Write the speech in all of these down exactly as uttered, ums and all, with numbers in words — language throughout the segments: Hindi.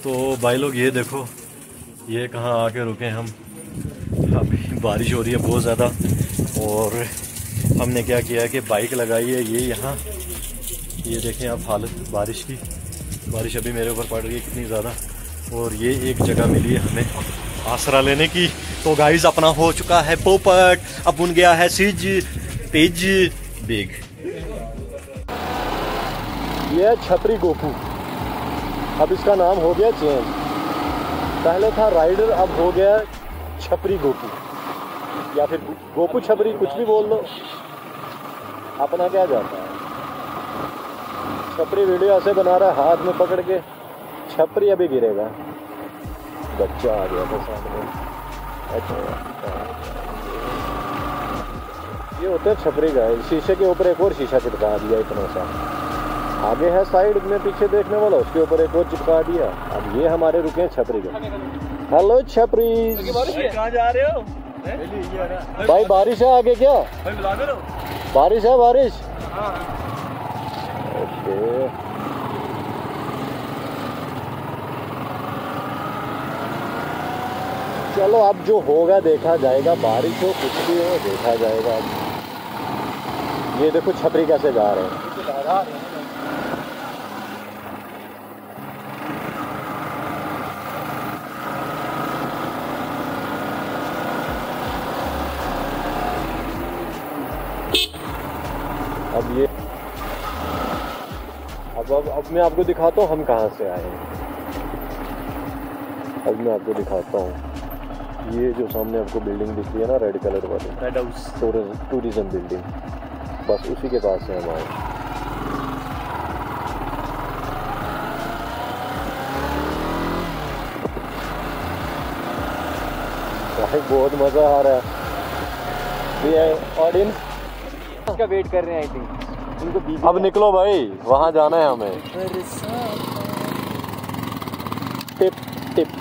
तो भाई लोग ये देखो, ये कहाँ आके रुके हम। अभी बारिश हो रही है बहुत ज़्यादा, और हमने क्या किया कि बाइक लगाई है ये यहाँ। ये देखें आप हालत बारिश की, बारिश अभी मेरे ऊपर पड़ रही है कितनी ज़्यादा। और ये एक जगह मिली है हमें आसरा लेने की। तो गाइस अपना हो चुका है पोपट, अब बुन गया है सिज पिज बिग। ये है छपरी गोपू, अब इसका नाम हो गया चेंज। पहले था राइडर, अब हो गया छपरी गोपू, या फिर गोपू छपरी, कुछ भी बोल दो, अपना क्या जाता है। छपरी वीडियो ऐसे बना रहा है हाथ में पकड़ के, छपरी अभी गिरेगा। बच्चा आ गया था सामने। अच्छा, ये होते हैं छपरी का। शीशे के ऊपर एक और शीशा चिपका दिया इतना सा। आगे है साइड में पीछे देखने वाला, उसके ऊपर एक और चिपका दिया। अब ये हमारे रुके हैं छपरी का। हेलो छपरी, कहाँ जा रहे हो भाई? बारिश है आगे क्या? बारिश है, बारिश। ओके, चलो अब जो होगा देखा जाएगा। बारिश हो कुछ भी हो देखा जाएगा। ये देखो छपरी कैसे जा रहे हैं। अब ये अब अब अब मैं आपको दिखाता हूँ हम कहाँ से आए हैं। अब मैं आपको दिखाता हूँ, ये जो सामने आपको बिल्डिंग दिख रही है ना, रेड कलर वाली, रेड हाउस टूरिज्म बिल्डिंग, बस उसी के पास है हम आए। भाई बहुत मजा आ रहा है। ये ऑडियंस का वेट कर रहे हैं, आई थिंक उनको। अब निकलो भाई, वहां जाना है हमें। टिप टिप।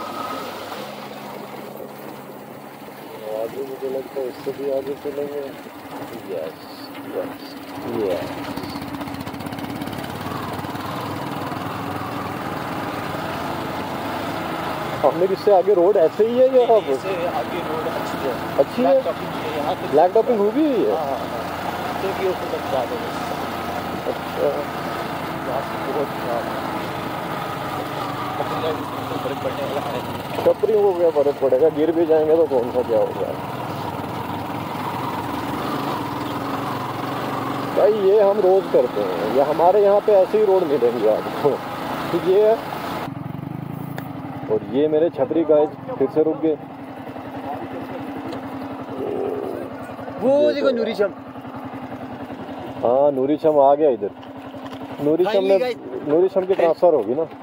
आगे मुझे लगता है इससे भी आगे चलेंगे। Yes yes yes. हमने किससे आगे रोड ऐसे ही है या आगे रोड अच्छी है? अच्छी है, ब्लैक टॉपिंग होगी है। अच्छा, बहुत छपरियों को क्या फर्क पड़ेगा, गिर भी जाएंगे तो कौन सा क्या होगा। भाई ये हम रोज करते हैं, या हमारे यहाँ पे ऐसे ही रोड मिलेंगे आपको। ठीक है, और ये मेरे छपरी गाइस फिर से रुक गए। वो देखो नूरी शम। हाँ नूरी शम आ गया इधर। नूरी शम में नूरी शम की ट्रांसफर होगी ना।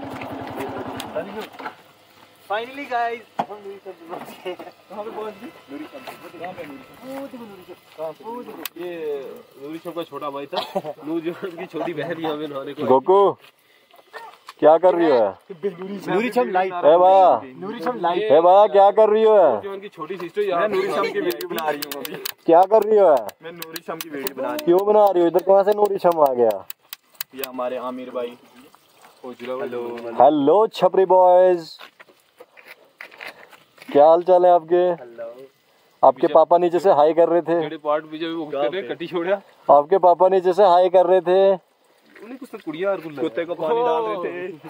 फाइनली गाइस हम नूरी शम पहुंच गए। कहां पे पहुंच गए? नूरी शम। कहां पे नूरी शम? वो देखो नूरी शम। कहां पे? वो देखो, ये नूरी शम का छोटा भाई था। नूरी शम की छोटी बहन ही हमें नहाने को। गोकू क्या कर रही हो? नूरी शम लाइव है भैया, नूरी शम लाइव है भैया, क्या कर रही हो? जो उनकी छोटी सिस्टर यार नूरी शम की वीडियो बना रही हूं अभी। क्या कर रही हो? मैं नूरी शम की वीडियो बना रही क्यों बना रही हो? इधर कहाँ से नूरी शम आ गया? हूं। ये हमारे आमिर भाई। हेलो हेलो छपरी बॉयज, क्या हाल चाल है आपके? हेलो। आपके पापा नीचे से हाई कर रहे थे। जेडे पार्ट भी जो वो कर रहे कटी छोड़या। आपके पापा नीचे से हाई कर रहे थे। उन्हें कुछ तो कुड़िया और कुत्ते को पानी डाल रहे थे।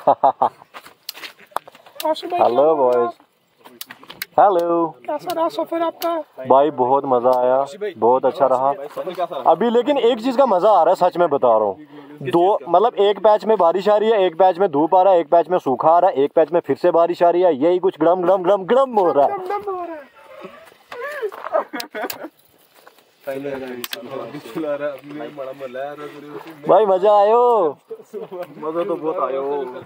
Hello boys, hello. कैसा रहा सफर आपका? भाई बहुत मजा आया, बहुत अच्छा रहा अभी। लेकिन एक चीज का मजा आ रहा है, सच में बता रहा हूँ। दो मतलब एक पैच में बारिश आ रही है, एक पैच में धूप आ रहा है, एक पैच में सूखा आ रहा है, एक पैच में फिर से बारिश आ रही है। यही कुछ गड़म गड़म गड़म गड़म हो रहा है। भाई मजा आयो, मजा तो बहुत आयो।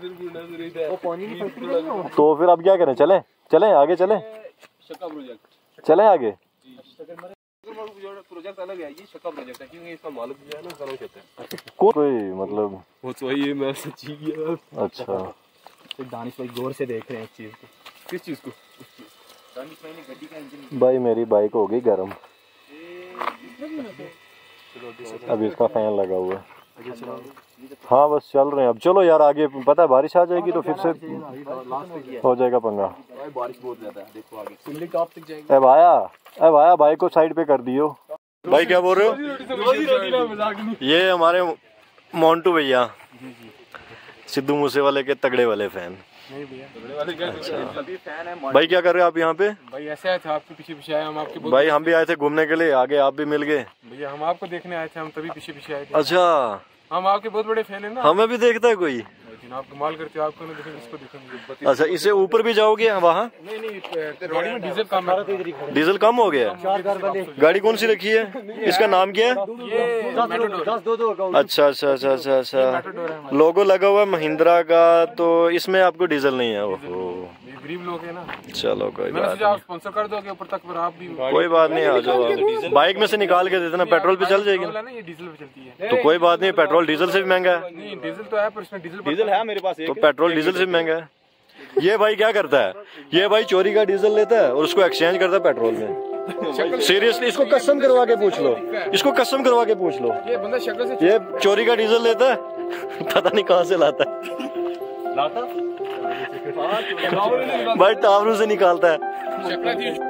तो फिर अब क्या करें? चले चले आगे, चले चले आगे। प्रोजेक्ट अलग है, ये शक्का प्रोजेक्ट है क्योंकि इसका मालिक जो है ना करो कहते हैं। कोई मतलब वो तो ये मैं सच्ची किया। अच्छा, तो दानिश भाई गौर से देख रहे हैं इस चीज को। किस चीज को? दानिश भाई ने गड्डी का इंजन। भाई मेरी बाइक हो गई गर्म, अभी इसका फैन लगा हुआ है। हाँ बस चल रहे हैं अब। चलो यार आगे, पता है बारिश आ जाएगी तो फिर से हो जाएगा पंगा। बारिश बहुत ज्यादा है, देखो आगे सिल्ली टॉप तक जाएंगे। ए भाया, ए भाया भाई को साइड पे कर दियो। भाई क्या बोल रहे हो? ये हमारे मोन्टू भैया, सिद्धू मूसेवाले के तगड़े वाले फैन। नहीं भैया, सभी फैन है। भाई क्या कर रहे हो आप यहाँ पे? भाई ऐसे आए थे, आपके पीछे पीछे आए हम। आपके भाई हम भी आए थे घूमने के लिए, आगे आप भी मिल गए। भैया हम आपको देखने आए थे, हम तभी पीछे पीछे आए थे। अच्छा, हम आपके बहुत बड़े फैन है ना। हमें भी देखता है कोई? आप कमाल करते हो, आपको नहीं देखेंगे इसको देखेंगे। अच्छा, इससे ऊपर भी जाओगे वहाँ? नहीं नहीं, गाड़ी में डीजल कम है। डीजल कम हो गया? गाड़ी कौन सी रखी है? इसका नाम क्या है? ये अच्छा अच्छा अच्छा अच्छा अच्छा, लोगो लगा हुआ है महिंद्रा का, तो इसमें आपको डीजल नहीं है। ओहो, गरीब लोग है ना। चलो कोई बात नहीं, आप स्पॉन्सर कर दोगे ऊपर तक, पर आप भी कोई बात नहीं, आ जाओ आप। बाइक में से निकाल के देते ना, पेट्रोल पे चल जाएगी ना। ये डीजल पे चलती है तो कोई बात नहीं, पेट्रोल डीजल से भी महंगा है। नहीं, डीजल तो है पर इसमें डीजल डीजल है मेरे पास, तो पेट्रोल डीजल से भी महंगा है। ये भाई क्या करता है? ये भाई चोरी का डीजल लेता है और उसको एक्सचेंज करता है पेट्रोल में। सीरियसली, इसको कसम करवा के पूछ लो, इसको कसम करवा के पूछ लो। ये बंदा शक्ल से ये चोरी का डीजल लेता है, पता नहीं कहाँ से लाता है। लाता भाई टावरों से निकालता है। शक्ल थी।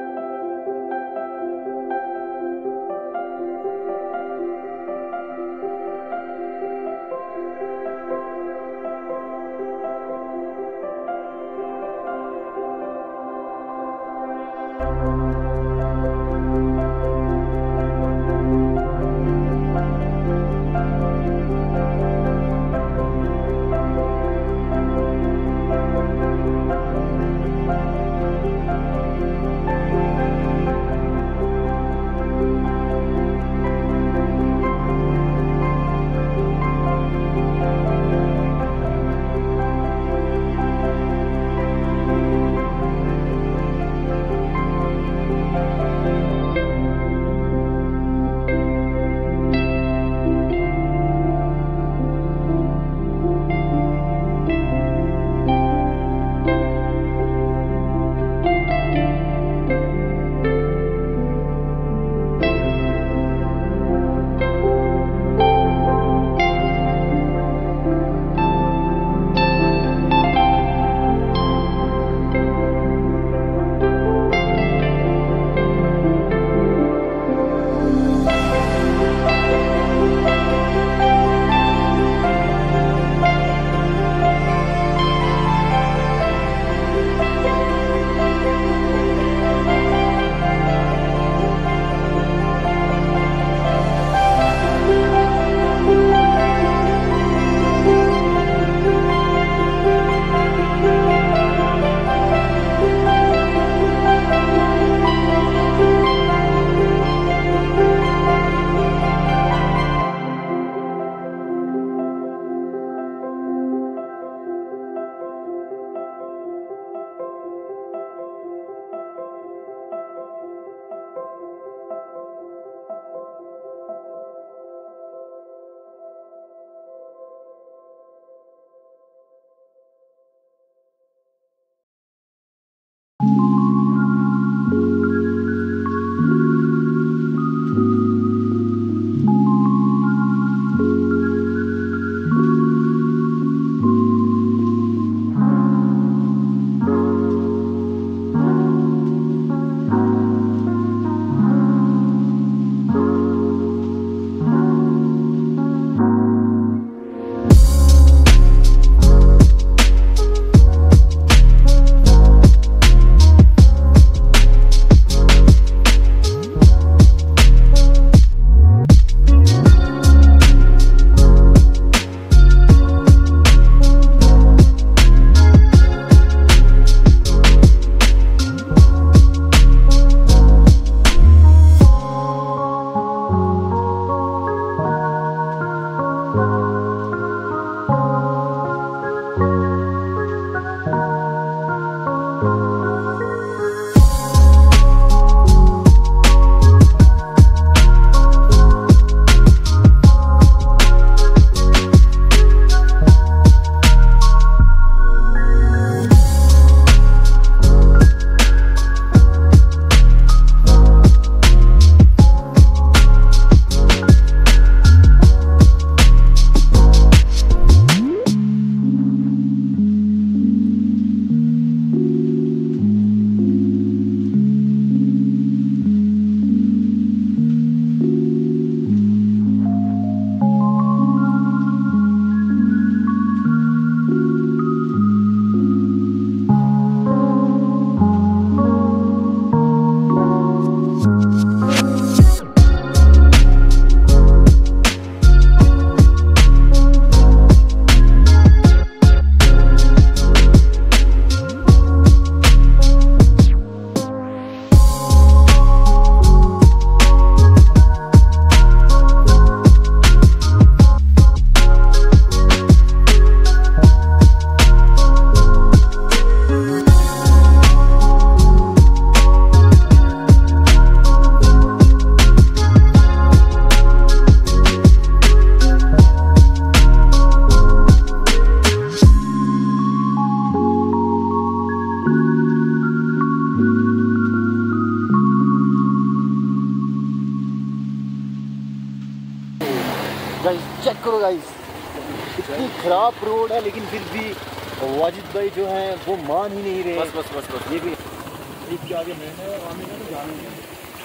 गाइस, इतनी खराब रोड है लेकिन फिर भी वाजिद भाई जो है वो मान ही नहीं रहे। बस बस बस बस ये भी एक के आगे नहीं है, आने का तो जाने हैं।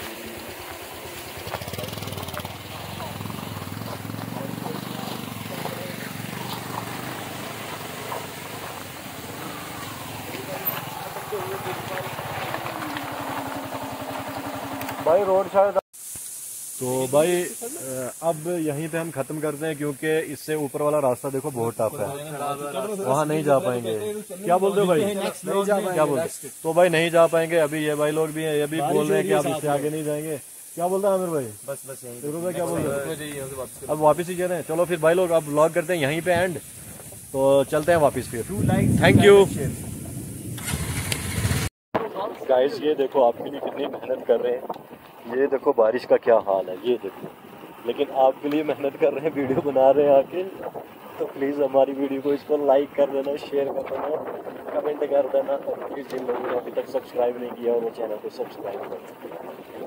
भाई रोड शायद तो भाई अब यहीं पे हम ख़त्म करते हैं क्योंकि इससे ऊपर वाला रास्ता देखो बहुत टफ है, वहाँ नहीं जा पाएंगे। क्या बोलते हो भाई? नहीं जा पाएंगे। क्या बोलते? तो भाई नहीं जा पाएंगे। अभी ये भाई लोग भी हैं, ये भी बोल रहे हैं कि आप इससे आगे नहीं जाएंगे। क्या बोलता है आमिर भाई? बस बस भाई क्या बोल रहे हैं? अब वापस ही कह रहे हैं। चलो फिर भाई लोग अब व्लॉग करते हैं यहीं पे एंड, तो चलते हैं वापस फिर। Thank you guys. ये देखो आपके लिए कितनी मेहनत कर रहे हैं, ये देखो बारिश का क्या हाल है, ये देखो। लेकिन आपके लिए मेहनत कर रहे हैं, वीडियो बना रहे हैं आके। तो प्लीज़ हमारी वीडियो को इसको लाइक कर देना, शेयर कर देना, कमेंट कर देना, और प्लीज़ जिन लोगों ने अभी तक सब्सक्राइब नहीं किया वो चैनल को सब्सक्राइब कर देना।